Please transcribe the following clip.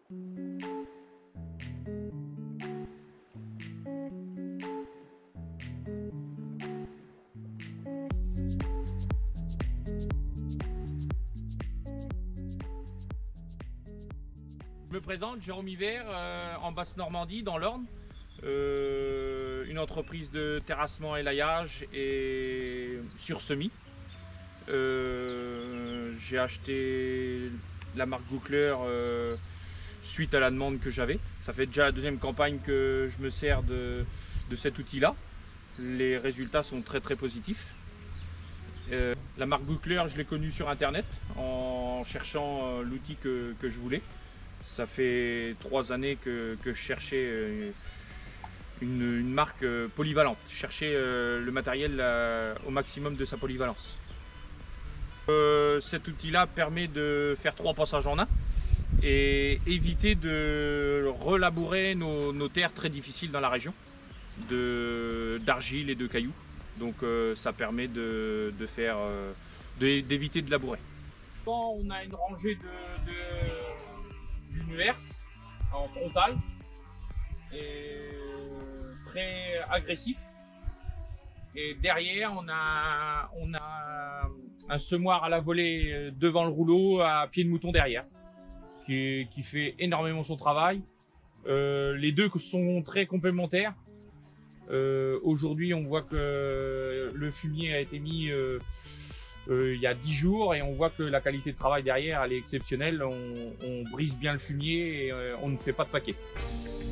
Je me présente, Jérôme Hiver, en Basse-Normandie, dans l'Orne. Une entreprise de terrassement et laillage et sur semis. J'ai acheté la marque Goukler suite à la demande que j'avais. Ça fait déjà la deuxième campagne que je me sers de cet outil-là. Les résultats sont très positifs. La marque Goukler, je l'ai connue sur internet en cherchant l'outil que je voulais. Ça fait 3 années que je cherchais une marque polyvalente. Je cherchais le matériel au maximum de sa polyvalence. Cet outil-là permet de faire 3 passages en 1 et éviter de relabourer nos terres très difficiles dans la région, d'argile et de cailloux. Donc ça permet d'éviter de labourer. On a une rangée d'une herse en frontal et très agressif, et derrière on a un semoir à la volée devant le rouleau à pied de mouton derrière qui fait énormément son travail. Les deux sont très complémentaires. Aujourd'hui on voit que le fumier a été mis il y a 10 jours et on voit que la qualité de travail derrière elle est exceptionnelle. On brise bien le fumier et on ne fait pas de paquet.